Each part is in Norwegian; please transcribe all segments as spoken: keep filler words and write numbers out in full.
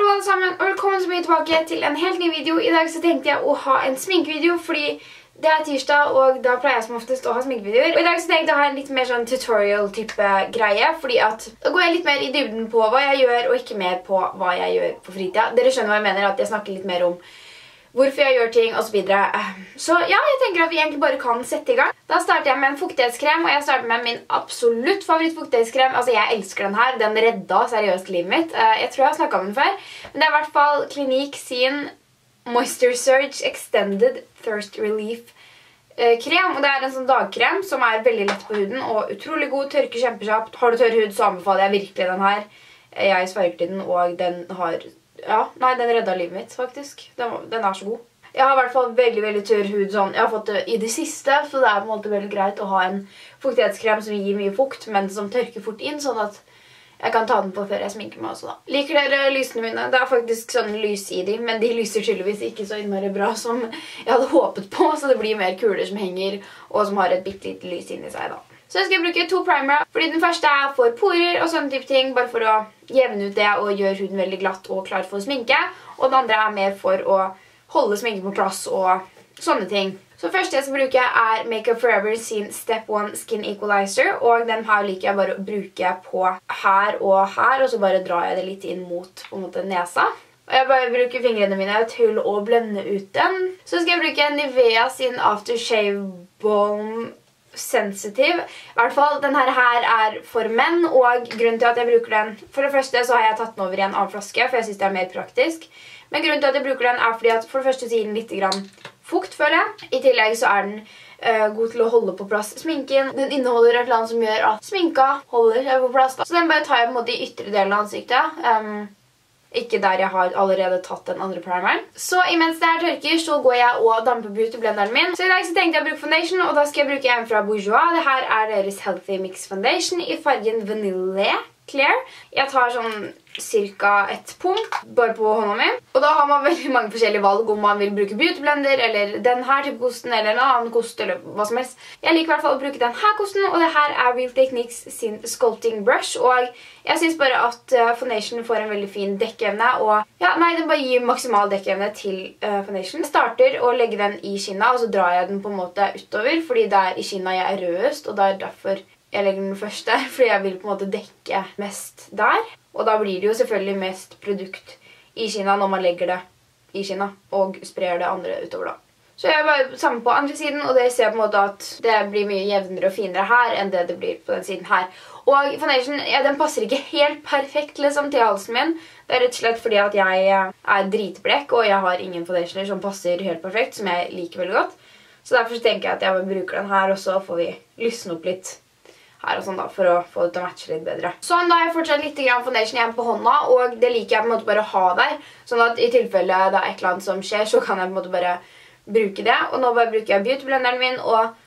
alle sammen, og velkommen så mye tilbake til en helt ny video. I dag så tenkte jeg å ha en sminkevideo, fordi det er tirsdag, og da pleier jeg som oftest å ha sminkevideoer. Og i dag så tenkte jeg å ha en litt mer sånn tutorial-type greie, fordi at da går jeg litt mer i dybden på hva jeg gjør, og ikke mer på hva jeg gjør på fritida. Dere skjønner hva jeg mener, at jeg snakker litt mer om hvorfor jeg gjør ting, og så videre. Så ja, jeg tenker at vi egentlig bare kan sette i gang. Da starter jeg med en fuktighetskrem, og jeg starter med min absolutt favoritt-fuktighetskrem. Altså, jeg elsker den her. Den redda seriøst livet mitt. Jeg tror jeg har snakket om den før. Men det er i hvert fall Clinique sin Moisture Surge Extended Thirst Relief krem. Og det er en sånn dagkrem som er veldig lett på huden, og utrolig god, tørker kjempekjapt. Har du tørr hud, så anbefaler jeg virkelig den her. Jeg sverger til den, og den har... Ja, nei, den redda livet mitt, faktisk. Den, den er så god. Jeg har i hvert fall veldig, veldig tørr hud sånn. Jeg har fått det i det siste, så det er på en måte veldig greit å ha en fuktighetskrem som gir mye fukt, men som tørker fort inn, sånn at jeg kan ta den på før jeg sminker meg også da. Liker dere lysene mine? Det er faktisk sånn lys i dem, men de lyser tydeligvis ikke så innmari bra som jeg hadde håpet på, så det blir mer kuler som henger, og som har et bitte lite lys inni seg da. Så jeg skal bruke to primere, fordi den første er for porer og sånne type ting, bare for å jevne ut det og gjøre huden veldig glatt og klar for sminke. Og den andre er mer for å holde sminke på plass og sånne ting. Så første jeg skal bruke er Make Up For Ever sin Step One Skin Equalizer, og den her liker jeg bare å bruke på her og her, og så bare drar jeg det litt inn mot på en måte nesa. Og jeg bare bruker fingrene mine til å blende ut den. Så skal jeg bruke Nivea sin Aftershave Balm Sensitive. I hvert fall, denne her er for menn, og grunnen til at jeg bruker den, for det første så har jeg tatt den over i en annen flaske, for jeg synes det er mer praktisk. Men grunnen til at jeg bruker den er fordi at for det første så gir den litt grann fukt, føler jeg. I tillegg så er den uh, god til å holde på plass sminken. Den inneholder et eller annet som gjør at sminka holder seg på plass da. Så den bare tar jeg på en måte i ytre delen av ansiktet. Um, Ikke der jeg har allerede tatt den andre primeren. Så imens det her tørker, så går jeg og damper beautyblenderen min. Så i dag så tenkte jeg å bruke foundation, og da skal jeg bruke en fra Bourjois. Dette er deres Healthy Mix Foundation i fargen Vanille Clear. Jeg tar sånn cirka et pump bare på hånda mi. Og da har man veldig mange forskjellige valg om man vil bruke beautyblender, eller den her type kosten, eller en annen kost, eller hva som helst. Jeg liker i hvert fall å bruke den her kosten, og det her er Real Techniques sin Sculpting Brush. Og jeg synes bare at uh, foundation får en veldig fin dekkeevne, og ja, nei, den bare gir maksimal dekkeevne til uh, foundation. Jeg starter å legge den i kinna, og så drar jeg den på en måte utover, fordi det er i kinna jeg er rødest, og det er derfor jeg legger den først der, fordi jeg vil på en måte dekke mest der. Og da blir det jo selvfølgelig mest produkt i kinna når man legger det i kinna, og sprer det andre utover da. Så jeg er bare sammen på andre siden, og dere ser på en måte at det blir mye jevnere og finere her enn det det blir på den siden her. Og foundation, ja, den passer ikke helt perfekt liksom til halsen min. Det er rett og slett fordi at jeg er dritblek, og jeg har ingen foundationer som passer helt perfekt, som jeg liker veldig godt. Så derfor tenker jeg at jeg bruker den her, og så får vi lysne opp litt her og sånn da, for å få det til å matche litt bedre. Sånn, da har jeg fortsatt litt grann foundation igjen på hånda, og det liker jeg på en måte bare å ha der, sånn at i tilfelle det er et eller annet som skjer, så kan jeg på en måte bare bruke det. Og nå bare bruker jeg beautyblenderen min,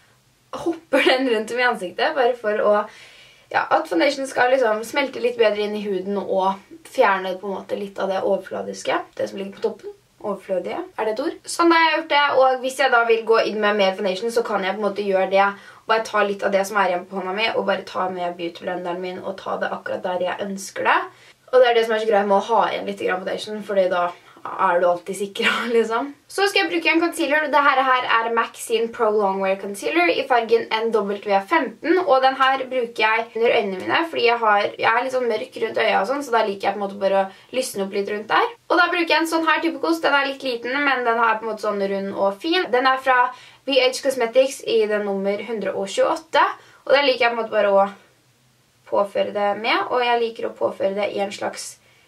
og hopper den rundt om i ansiktet, bare for å, ja, at foundation skal liksom smelte litt bedre inn i huden, og fjerne på en måte litt av det overfladiske, det som ligger på toppen. Overflødige, er det et ord? Sånn, da har jeg gjort det, og hvis jeg da vil gå inn med mer foundation, så kan jeg på en måte gjøre det, bare ta litt av det som er igjen på hånda mi, og bare ta med beautyblenderen min, og ta det akkurat der jeg ønsker det. Og det er det som er så greit med å ha igjen litt foundation, fordi da er du alltid sikker, liksom. Så skal jeg bruke en concealer. Dette her er MAC sin Pro Longwear Concealer i fargen N W femten, og den her bruker jeg under øynene mine, fordi jeg, har, jeg er litt sånn mørk rundt øya og sånn, så da liker jeg på en måte bare å lysne opp litt rundt der. Og da bruker jeg en sånn her type kost. Den er litt liten, men den er på en måte sånn rund og fin. Den er fra V H Cosmetics i den nummer ett hundre tjueåtte, og den liker jeg på en måte bare å påføre det med, og jeg liker å påføre det i en slags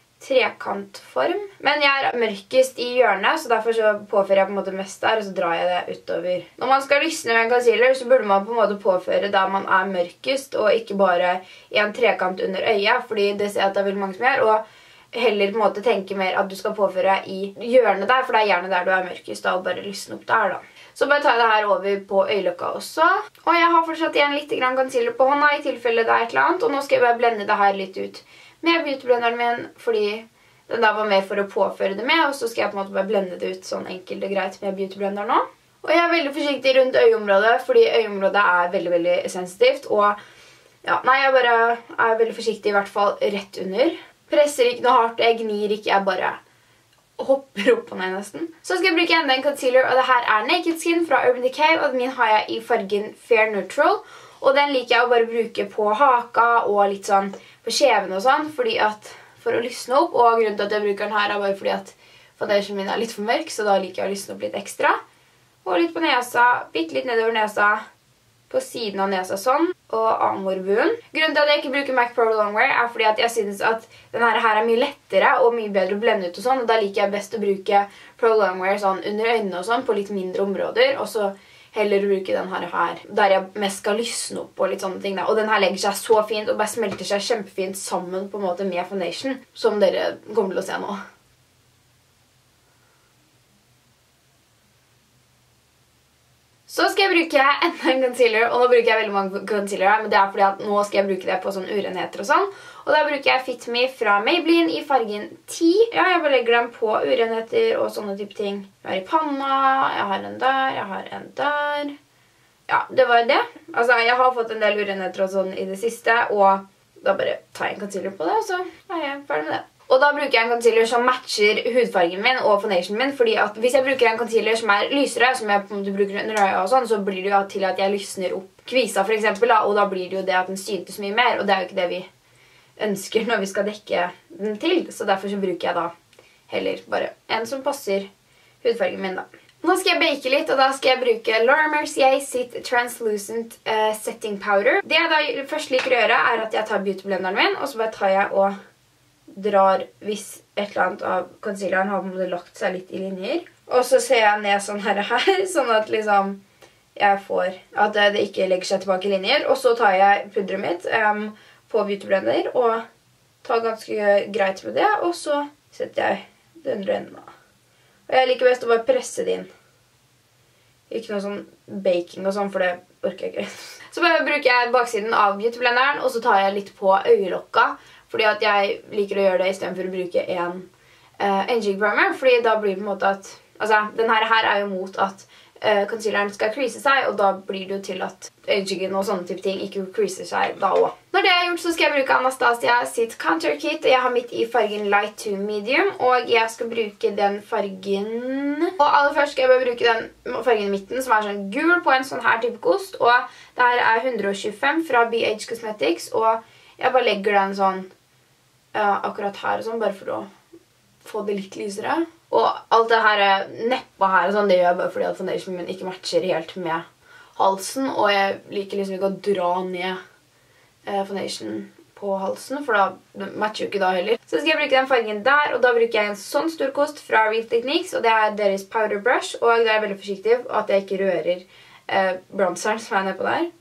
trekantform. Men jeg er mørkest i hjørnet, så derfor så påfører jeg på en måte mest der, og så drar jeg det utover. Når man skal lysne med en concealer, så burde man på en måte påføre der man er mørkest, og ikke bare i en trekant under øyet, fordi det ser jeg at det er veldig mange som gjør, og heller på en måte tenke mer at du skal påføre i hjørnet der, for det er gjerne der du er mørkest, da, og bare lysne opp der da. Så bare tar jeg det her over på øyelokka også. Og jeg har fortsatt igjen litt grann concealer på hånda, i tilfelle det er et eller annet, og nå skal jeg bare blende det her litt ut med beautyblenderen min, fordi den der var mer for å påføre det med, og så skal jeg på en måte bare blende det ut sånn enkelt og greit med beautyblenderen nå. Og jeg er veldig forsiktig rundt øyeområdet, fordi øyeområdet er veldig, veldig sensitivt, og ja, nei, jeg bare er veldig forsiktig i hvert fall rett under. Presser ikke noe hardt, jeg gnir ikke, jeg bare hopper opp på ned nesten. Så skal jeg bruke enda en concealer, og det her er Naked Skin fra Urban Decay, og min har jeg i fargen Fair Neutral. Og den liker jeg å bare bruke på haka og litt sånn på kjeven og sånn, fordi at for å lysne opp, og grunnen til at jeg bruker den her er bare fordi at foundationen min er litt for mørk, så da liker jeg å lysne opp litt ekstra. Og litt på nesa, bitte litt nedover nesa, på siden av nesa sånn, og amorbuen. Grunnen til at jeg ikke bruker MAC Pro Longwear er fordi at jeg synes at denne her er mye lettere og mye bedre å blende ut og sånn, og da liker jeg best å bruke Pro Longwear sånn under øynene og sånn, på litt mindre områder, og så heller bruke den her her, der jeg mest skal lysne opp og litt sånne ting da. Og den her legger seg så fint og bare smelter seg kjempefint sammen på en måte med foundation, som dere kommer til å se nå. Så skal jeg bruke enda en concealer, og nå bruker jeg veldig mange concealer her, men det er fordi at nå skal jeg bruke det på sånne urenheter og sånn. Og da bruker jeg Fit Me fra Maybelline i fargen ti. Ja, jeg bare legger den på urenheter og sånne type ting. Jeg har i panna, jeg har en der, jeg har en der. Ja, det var det. Altså, jeg har fått en del urenheter og sånn i det siste, og da bare tar jeg en concealer på det, og så er jeg ferdig med det. Og da bruker jeg en concealer som matcher hudfargen min og foundationen min, fordi at hvis jeg bruker en concealer som er lysere, som jeg på en måte bruker under øya og sånn, så blir det jo til at jeg lysner opp kvisa for eksempel, da, og da blir det jo det at den syntes mye mer, og det er jo ikke det vi ønsker når vi skal dekke den til, så derfor så bruker jeg da heller bare en som passer hudfargen min da. Nå skal jeg bake litt, og da skal jeg bruke Laura Mercier sitt Translucent uh, Setting Powder. Det jeg da først liker å gjøre er at jeg tar beautyblenderen min, og så bare tar jeg og drar hvis et eller annet av concealeren har lagt seg litt i linjer. Og så ser jeg ned sånn her, her sånn at liksom jeg får at det ikke legger seg tilbake i linjer. Og så tar jeg pudderet mitt um, på beautyblender og tar ganske greit med det, og så setter jeg det under enden. Og jeg liker best å bare presse det inn. Ikke noe sånn baking og sånn, for det orker jeg ikke. Så bare bruker jeg baksiden av beautyblenderen, og så tar jeg litt på øyelokka, fordi at jeg liker å gjøre det i stedet for å bruke en uh, N-Jig primer, fordi da blir det på en måte at, altså, den her, her er jo mot at uh, concealeren skal crease seg, og da blir det jo til at N-Jigen og sånne type ting ikke creaser seg da også. Når det er gjort, så skal jeg bruke Anastasia sitt Contour Kit, og jeg har mitt i fargen Light to Medium, og jeg skal bruke den fargen, og aller først skal jeg bare bruke den fargen i midten, som er sånn gul på en sånn her type kost, og det her er hundre og tjuefem fra B H Cosmetics, og jeg bare legger den sånn uh, akkurat her og sånn, bare for å få det litt lysere. Og alt det her neppa her og sånn, det gjør jeg bare fordi at foundationen min ikke matcher helt med halsen, og jeg liker liksom ikke å dra ned uh, foundation på halsen, for da matcher jo ikke da heller. Så skal jeg bruke den fargen der, og da bruker jeg en sånn stor kost fra Real Techniques, og det er deres Powder Brush, og da er jeg veldig forsiktig at jeg ikke rører uh, bronzeren som er nede på der.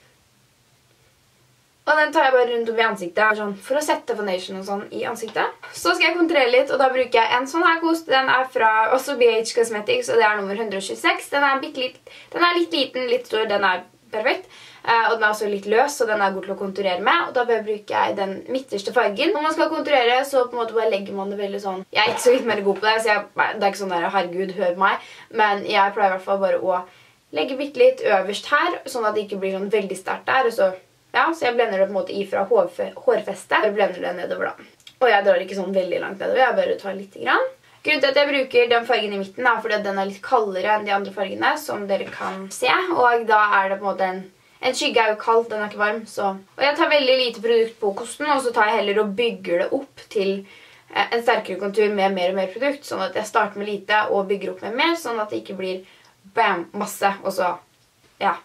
Og den tar jeg bare rundt om i ansiktet, sånn, for å sette foundation og sånn i ansiktet. Så skal jeg konturere litt, og da bruker jeg en sånn her kost. Den er fra også B H Cosmetics, og det er nummer hundre og tjueseks. Den er, litt, den er litt liten, litt stor, den er perfekt. Uh, og den er også litt løs, så den er god til å konturere med. Og da bruker jeg den midterste fargen. Når man skal konturere, så på en måte bare legger man det veldig sånn. Jeg er ikke så litt mer god på det, så jeg, det er ikke sånn der, herregud, hør meg. Men jeg pleier i hvert fall bare å legge bitte litt øverst her, sånn at det ikke blir sånn veldig sterkt der, og så ja, så jeg blender det på en måte ifra hårfestet, og blender det nedover da. Og jeg drar ikke sånn veldig langt nedover, jeg bare tar litt grann. Grunnen til at jeg bruker den fargen i midten er fordi at den er litt kaldere enn de andre fargene, som dere kan se. Og da er det på en måte en, en skygge er jo kald, den er ikke varm, så. Og jeg tar veldig lite produkt på kosten, og så tar jeg heller og bygger det opp til en sterkere kontur med mer og mer produkt, sånn at jeg starter med lite og bygger opp med mer, sånn at det ikke blir bam, masse, og så, ja.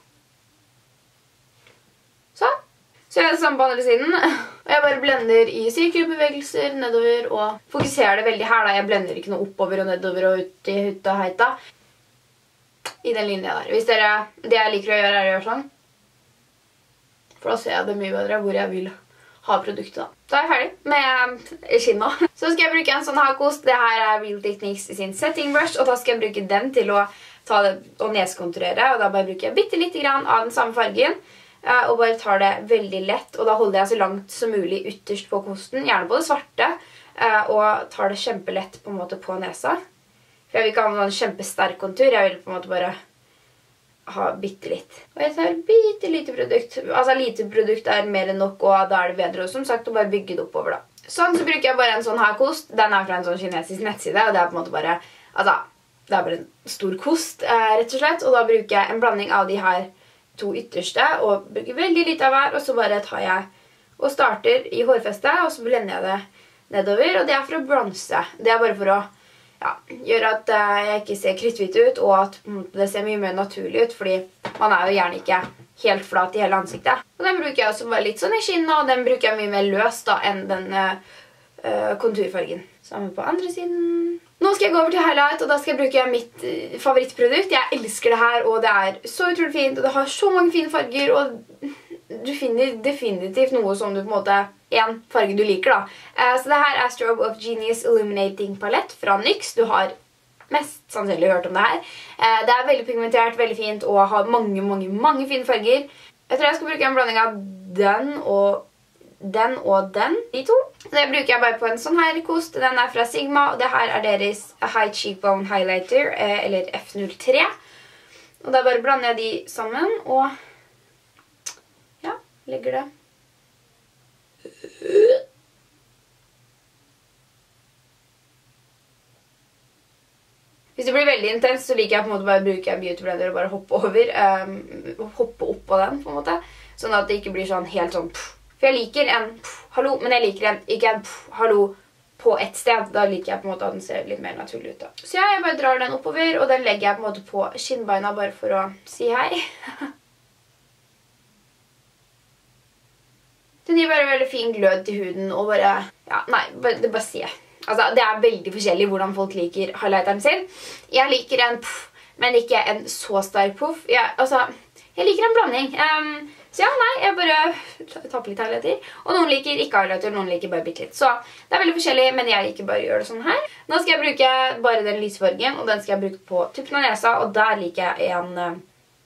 Sånn. Så jeg gjør det samme på andre siden. Og jeg bare blender i sirkelbevegelser nedover og fokuserer det veldig her da. Jeg blender ikke noe oppover og nedover og ut i hutta og heita. I den linja der. Hvis dere, det jeg liker å gjøre er å gjøre sånn. For da ser jeg det mye bedre hvor jeg vil ha produktet da. Da er jeg ferdig med skinna. Så skal jeg bruke en sånn her kost. Det her er Real Techniques sin setting brush, og da skal jeg bruke den til å ta det og neskonturere. Og da bare bruker jeg bitte litt grann av den samme fargen. Og bare tar det veldig lett, og da holder jeg så langt som mulig ytterst på kosten, gjerne på det svarte, og tar det kjempelett på en måte på nesa. For jeg vil ikke ha en kjempesterk kontur, jeg vil på en måte bare ha bitte litt. Og jeg tar bitte lite produkt, altså lite produkt er mer enn nok, og da er det bedre, og som sagt, å bare bygge det oppover da. Sånn, så bruker jeg bare en sånn her kost. Den er fra en sånn kinesisk nettside, og det er på en måte bare, altså, det er bare en stor kost, eh, rett og slett. Og da bruker jeg en blanding av de her to ytterste, og bruker veldig litt av hver, og så bare tar jeg og starter i hårfestet, og så blender jeg det nedover, og det er for å bronse. Det er bare for å ja, gjøre at uh, jeg ikke ser kritthvit ut, og at det ser mye mer naturlig ut, fordi man er jo gjerne ikke helt flat i hele ansiktet. Og den bruker jeg også bare litt sånn i skinnet, og den bruker jeg mye mer løs da enn den uh, uh, konturfargen. Samme på andre siden. Nå skal jeg gå over til highlight, og da skal jeg bruke mitt uh, favorittprodukt. Jeg elsker det her, og det er så utrolig fint, og det har så mange fine farger, og du finner definitivt noe som du på en måte, en farge du liker da. Uh, så det her er Strobe of Genius Illuminating Palette fra NYX. Du har mest sannsynlig hørt om det her. Uh, det er veldig pigmentert, veldig fint, og har mange, mange, mange fine farger. Jeg tror jeg skal bruke en blanding av den og den og den, de to. Så det bruker jeg bare på en sånn her kost. Den er fra Sigma, og det her er deres High Cheekbone Highlighter, uh, eller F null tre. Og da bare blander jeg de sammen, og ja, legger det. Hvis det blir veldig intens, så liker jeg på en måte bare å bruke en beauty blender og bare hoppe over, um, hoppe opp på den på en måte, sånn at det ikke blir sånn helt sånn pff. For jeg liker en pff, hallo, men jeg liker en, ikke en pff, hallo på et sted. Da liker jeg på en måte at den ser litt mer naturlig ut da. Så ja, jeg bare drar den oppover, og den legger jeg på en måte på skinnbeina bare for å si hei. Den gir bare veldig fin glød til huden, og bare, ja, nei, bare, det bare sier. Altså, det er veldig forskjellig hvordan folk liker highlighteren sin. Jeg liker en puff, men ikke en så sterk puff. Jeg, altså, jeg liker en blanding. Um, så ja, nei, jeg bare tapper litt highlighter. Og noen liker ikke highlighter, noen liker bare bitte litt. Så det er veldig forskjellig, men jeg liker bare å gjøre det sånn her. Nå skal jeg bruke bare den lysfargen, og den skal jeg bruke på tuppen av nesa, og der liker jeg en uh,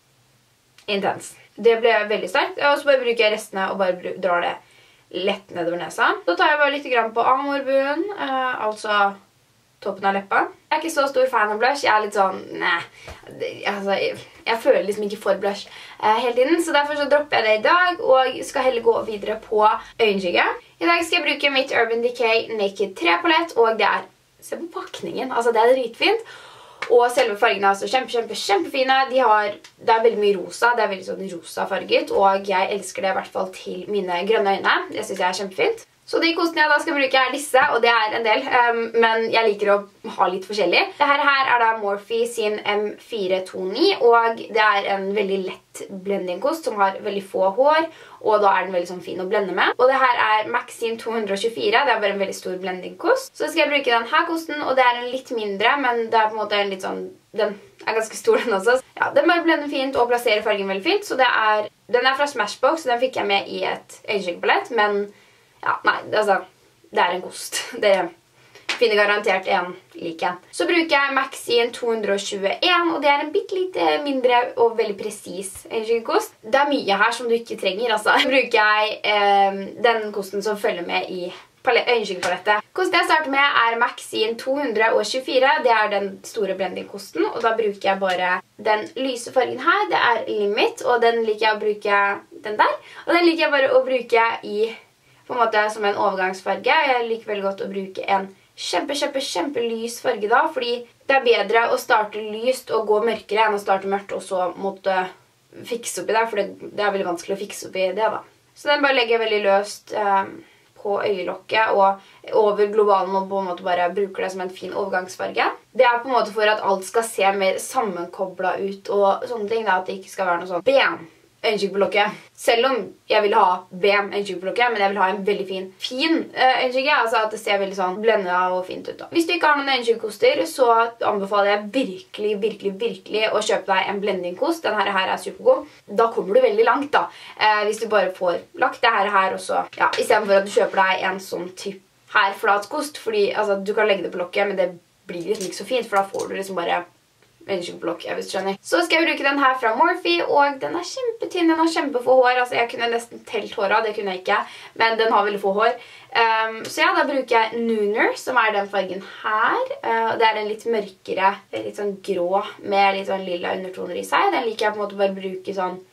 intens. Det ble veldig sterkt, og så bare bruker jeg restene og bare drar det lett nedover nesa. Så tar jeg bare litt grann på amorbuen, uh, altså toppen av leppa. Jeg er ikke så stor fan av blush, jeg er litt sånn, nei, altså, jeg, jeg føler liksom ikke for blush uh, hele tiden, så derfor så dropper jeg det i dag, og skal heller gå videre på øyenskygge. I dag skal jeg bruke mitt Urban Decay Naked tre palett, og det er, se på pakningen, altså det er dritfint. Og selve fargene er altså kjempe, kjempe, kjempefine. De har, det er veldig mye rosa, det er veldig sånn rosa farget, og jeg elsker det i hvert fall til mine grønne øyne. Det synes jeg er kjempefint. Så de kostene jeg da skal bruke er disse, og det er en del, um, men jeg liker å ha litt forskjellig. Dette her er da Morphe sin M fire to ni, og det er en veldig lett blendingkost som har veldig få hår, og da er den veldig sånn fin å blende med. Og det her er Max sin to hundre og tjuefire, det er bare en veldig stor blendingkost. Så skal jeg bruke denne kosten, og det er en litt mindre, men det er på en måte en litt sånn, den er ganske stor den også. Ja, den bare blender fint og plasserer fargen veldig fint, så det er, den er fra Smashbox, så den fikk jeg med i et øyenskyggebalett, men ja, nei, altså, det er en kost. Det finner garantert en lik en. Så bruker jeg Max sin to hundre og tjueen, og det er en bitte litt mindre og veldig presis øyenskyggekost. Det er mye her som du ikke trenger, altså. Så bruker jeg eh, den kosten som følger med i øyenskyggepalettet. Kosten jeg starter med er Max sin to hundre og tjuefire. Det er den store blendingkosten, og da bruker jeg bare den lyse fargen her. Det er Limit, og den liker jeg å bruke den der. Og den liker jeg bare å bruke i på en måte som en overgangsfarge. Jeg liker veldig godt å bruke en kjempe, kjempe, kjempe lys farge da, fordi det er bedre å starte lyst og gå mørkere enn å starte mørkt og så måtte fikse opp i det, for det, det er veldig vanskelig å fikse opp i det da. Så den bare legger jeg veldig løst eh, på øyelokket og over globalen og på en måte bare bruker det som en fin overgangsfarge. Det er på en måte for at alt skal se mer sammenkoblet ut og sånne ting, da, at det ikke skal være noe sånn bam! Øyenskygge på lokket. Selv om jeg vil ha bam øyenskygge på lokket, men jeg vil ha en veldig fin, fin uh, øyenskygge, altså at det ser veldig sånn blendet og fint ut da. Hvis du ikke har noen øyenskyggekoster, så anbefaler jeg virkelig, virkelig, virkelig å kjøpe deg en blendingkost. Denne her er supergod. Da kommer du veldig langt da. Uh, hvis du bare får lagt det her her også, ja, i stedet for at du kjøper deg en sånn typ her flatkost, fordi altså, du kan legge det på lokket, men det blir liksom ikke så fint, for da får du liksom bare øyenskyggeblokk, jeg vet skjønner. Så skal jeg bruke den her fra Morphe, og den er kjempetynn, den har kjempefå hår. Altså, jeg kunne nesten telt håret, det kunne jeg ikke, men den har veldig få hår. Um, så ja, da bruker jeg Nooner, som er den fargen her. Uh, det er en litt mørkere, litt sånn grå, med litt sånn lilla undertoner i seg. Den liker jeg på en måte bare bruke sånn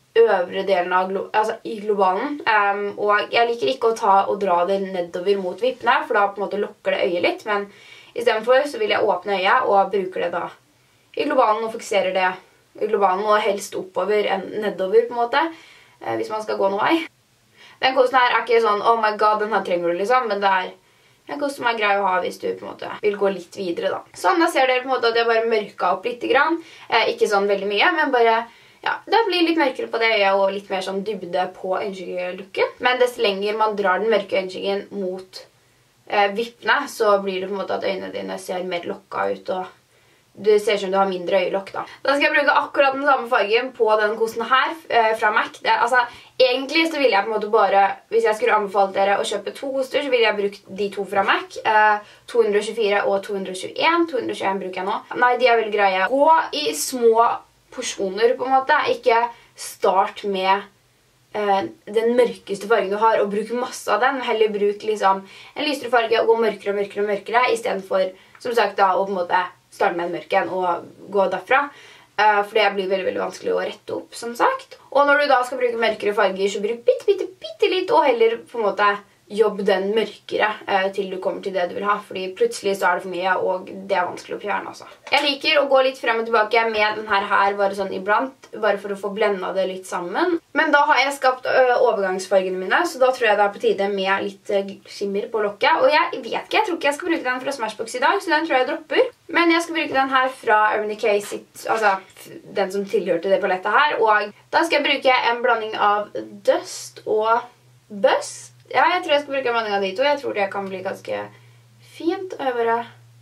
øvre delen av glo altså, i globalen. Um, og jeg liker ikke å ta og dra det nedover mot vippene, for da på en måte lukker det øyet litt. Men i stedet for så vil jeg åpne øyet og bruker det da i globalen og fikserer det i globalen og helst oppover enn nedover på en måte, uh, hvis man skal gå noe vei. Den kosten her er ikke sånn, oh my god, den her trenger du liksom, men det er en kost som er grei å ha hvis du på en måte vil gå litt videre da. Sånn, da ser dere på en måte at jeg bare mørka opp litt grann. Eh, ikke sånn veldig mye, men bare, ja, det blir litt mørkere på det øyet og litt mer sånn dybde på øyenskyggelooken. Men dess lenger man drar den mørke øyenskyggen mot eh, vippene, så blir det på en måte at øynene dine ser mer lokka ut og det ser ut som du har mindre øyelokk da. Da skal jeg bruke akkurat den samme fargen på den kosten her eh, fra MAC. Det, altså, egentlig så ville jeg på en måte bare, hvis jeg skulle anbefalt dere å kjøpe to koster, så ville jeg brukt de to fra MAC. Eh, to hundre og tjuefire og to hundre og tjueen. to hundre og tjueen bruker jeg nå. Nei, de er veldig greie. Gå i små porsjoner på en måte. Ikke start med eh, den mørkeste fargen du har, og bruk masse av den. Heller bruk liksom en lysere farge og gå mørkere og mørkere og mørkere, i stedet for, som sagt da, å på en måte starte med en mørken og gå derfra. Uh, for det blir veldig, veldig vanskelig å rette opp, som sagt. Og når du da skal bruke mørkere farger, så bruk bitte, bitte, bitte litt, og heller på en måte jobb den mørkere uh, til du kommer til det du vil ha. Fordi plutselig så er det for mye, og det er vanskelig å fjerne også. Jeg liker å gå litt frem og tilbake med den her her, bare sånn iblant, bare for å få blendet det litt sammen. Men da har jeg skapt uh, overgangsfargene mine, så da tror jeg det er på tide med litt uh, skimmer på lokket. Og jeg vet ikke, jeg tror ikke jeg skal bruke den fra Smashbox i dag, så den tror jeg dropper. Men jeg skal bruke den her fra Urban Decay sitt, altså den som tilhørte det palettet her. Og da skal jeg bruke en blanding av Dust og Buzz. Ja, jeg tror jeg skal bruke en blanding av de to. Jeg tror det kan bli ganske fint. Og jeg bare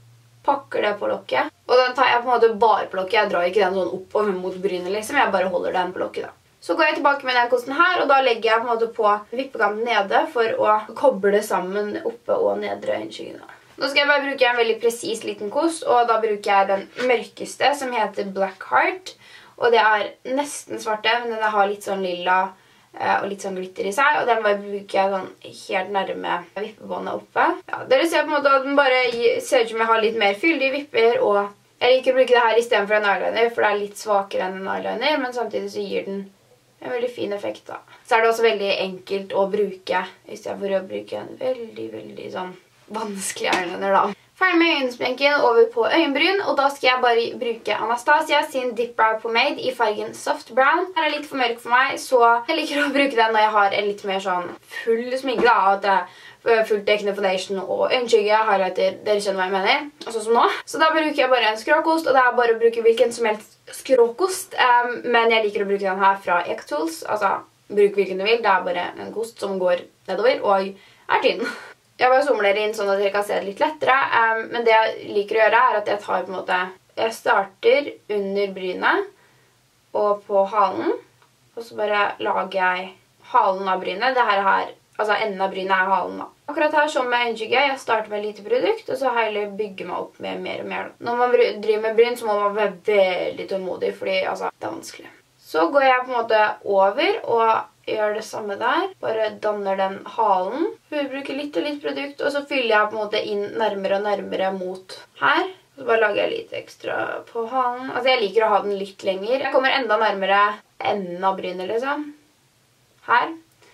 pakker det på lokket. Og den tar jeg på en måte bare på lokket. Jeg drar ikke den sånn oppover mot brynet liksom. Jeg bare holder den på lokket da. Så går jeg tilbake med den kosten her, og da legger jeg på en måte på vippekanten nede for å koble sammen oppe og nedre øyenskyggene. Nå skal jeg bare bruke en veldig presis liten kost, og da bruker jeg den mørkeste, som heter Black Heart. Og det er nesten svarte, men den har litt sånn lilla og litt sånn glitter i seg, og den bare bruker jeg sånn helt nærme vippebåndet oppe. Ja, dere ser på en måte at den bare ser ut som jeg har litt mer fyldige vipper, og jeg liker å bruke det her i stedet for en eyeliner, for det er litt svakere enn en eyeliner, men samtidig så gir den en veldig fin effekt da. Så er det også veldig enkelt å bruke, i stedet for å bruke en veldig, veldig sånn vanskelig eyeliner da. Ferdig med øyensminken over på øyenbryn, og da skal jeg bare bruke Anastasia sin Dip Brow Pomade i fargen Soft Brown. Den er litt for mørk for meg, så jeg liker å bruke den når jeg har en litt mer sånn full sminke da, at det er fullt dekkende foundation og øyenskygge, highlighter, dere skjønner hva jeg mener, sånn som nå. Så da bruker jeg bare en skråkost, og det er bare å bruke hvilken som helst skråkost, um, men jeg liker å bruke den her fra Ecotools, altså bruk hvilken du vil, det er bare en kost som går nedover og er tynn. Jeg bare zoomer dere inn sånn at dere kan se det litt lettere, um, men det jeg liker å gjøre er at jeg tar på en måte, jeg starter under brynet og på halen, og så bare lager jeg halen av brynet. Det her er, altså enden av brynet er halen da. Akkurat her som med øyenskygge, jeg starter med lite produkt, og så heller bygger meg opp med mer og mer. Når man driver med bryn så må man være veldig tålmodig, fordi altså, det er vanskelig. Så går jeg på en måte over og gjør det samme der. Bare danner den halen. Jeg bruker litt og litt produkt, og så fyller jeg på en måte inn nærmere og nærmere mot her. Så bare lager jeg litt ekstra på halen. Altså jeg liker å ha den litt lenger. Jeg kommer enda nærmere enden av brynet liksom. Her.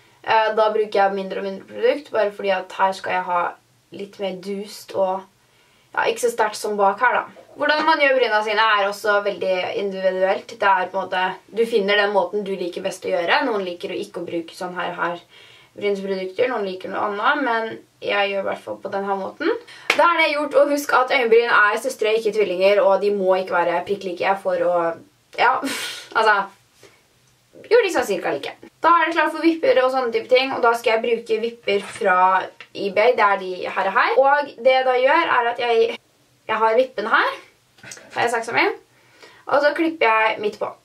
Da bruker jeg mindre og mindre produkt, bare fordi at her skal jeg ha litt mer dust og ja, ikke så sterkt som bak her da. Hvordan man gjør bryna sine er også veldig individuelt. Det er på en måte, du finner den måten du liker best å gjøre. Noen liker å ikke å bruke sånn her, her brynsprodukter, noen liker noe annet, men jeg gjør i hvert fall på denne måten. Da er det gjort, og husk at øyenbryn er søstre, ikke tvillinger, og de må ikke være prikk like for å, ja, altså, gjør de sånn cirka like. Da er det klart for vipper og sånne type ting, og da skal jeg bruke vipper fra eBay, det er de her og her. Og det jeg da gjør er at jeg, jeg har vippen her, har jeg saksa min, og så klipper jeg midt på.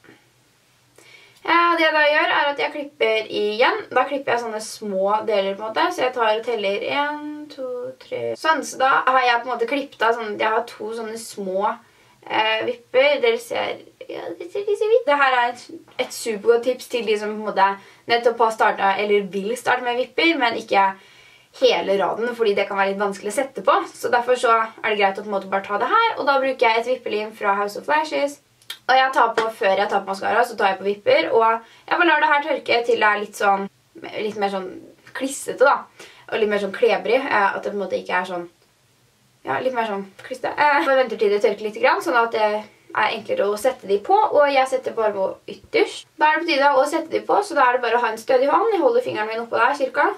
Ja, det jeg da gjør er at jeg klipper igjen. Da klipper jeg sånne små deler på en måte, så jeg tar og teller en, to, tre. Sånn, så da har jeg på en måte klippet av sånn, jeg har to sånne små eh, vipper. Dere ser, ja, dere ser de ser vidt. Dette er et, et supergodt tips til de som på en måte nettopp har startet, eller vil starte med vipper, men ikke hele raden, fordi det kan være litt vanskelig å sette på. Så derfor så er det greit å på en måte bare ta det her, og da bruker jeg et vippelim fra House of Lashes. Og jeg tar på, før jeg tar på mascara, så tar jeg på vipper, og jeg bare lar det her tørke til det er litt sånn, litt mer sånn klissete da, og litt mer sånn klebrig, at det på en måte ikke er sånn, ja, litt mer sånn klissete. Jeg venter til det tørker litt grann, sånn at det er enklere å sette de på, og jeg setter bare på ytterst. Da er det på tide å sette de på, så da er det bare å ha en stødig hånd. Jeg holder fingeren min oppå der, cirka.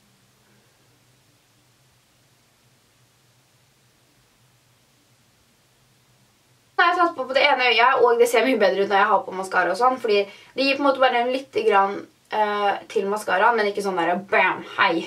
Jeg har tatt på på det ene øyet, og det ser mye bedre ut når jeg har på mascara og sånn, fordi det gir på en måte bare en litt grann uh, til mascara, men ikke sånn der, bam, hei.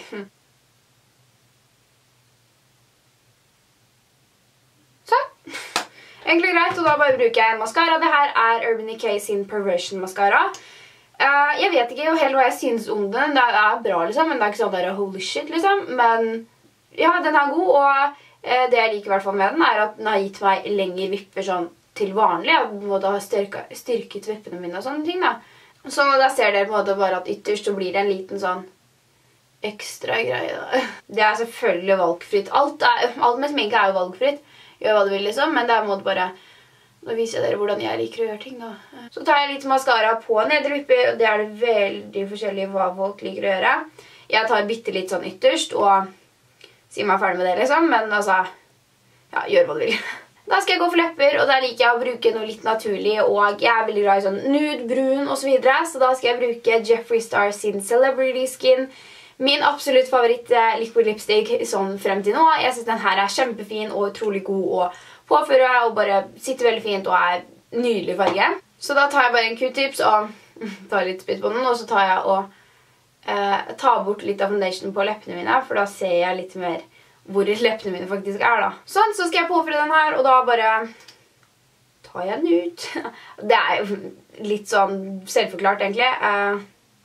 Sånn. Egentlig greit, og da bare bruker jeg en mascara. Det her er Urban Decay sin Perversion mascara. Uh, jeg vet ikke helt hva jeg synes om den. Det er bra, liksom, men det er ikke sånn der holy shit, liksom. Men ja, den er god, og det jeg liker i hvert fall med den er at den har gitt meg lengre vipper sånn til vanlig. Jeg måtte ha styrket, styrket vippene mine og sånne ting da. Så da ser dere på en måte bare at ytterst så blir det en liten sånn ekstra greie da. Det er selvfølgelig valgfritt. Alt, er, alt med sminke er jo valgfritt. Gjør hva du vil liksom, men det er på en måte bare... Nå viser jeg dere hvordan jeg liker å gjøre ting da. Så tar jeg litt mascara på nedre vipper, og det er det veldig forskjellig hva folk liker å gjøre. Jeg tar bitte litt sånn ytterst, og... Si meg ferdig med det liksom, men altså, ja, gjør hva du vil. Da skal jeg gå for lepper, og der liker jeg å bruke noe litt naturlig, og jeg er veldig glad i sånn nude, brun og så videre, så da skal jeg bruke Jeffree Star sin Celebrity Skin. Min absolutt favoritt liquid lipstick sånn frem til nå. Jeg synes den her er kjempefin og utrolig god å påføre, og bare sitter veldig fint og er nydelig farge. Så da tar jeg bare en Q-tips og tar litt spytt på den, og så tar jeg og Uh, ta bort litt av foundation på leppene mine, for da ser jeg litt mer hvor leppene mine faktisk er da. Sånn, så skal jeg påføre den her, og da bare tar jeg den ut. Det er jo litt sånn selvforklart egentlig. Uh,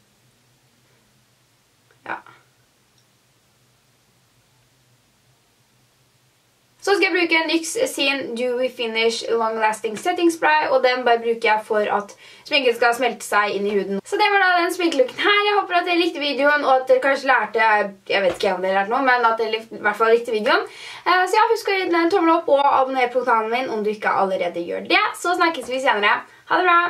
ja. Så skal jeg bruke N Y X sin Dewy Finish Long Lasting Setting Spray, og den bare bruker jeg for at sminken skal smelte seg inn i huden. Så det var da den sminkelooken her. Jeg håper at dere likte videoen, og at dere kanskje lærte, jeg vet ikke om dere lærte noe, men at dere i hvert fall likte videoen. Så ja, husk å gi den en tommel opp og abonnere på kanalen min om du ikke allerede gjør det. Så snakkes vi senere. Ha det bra!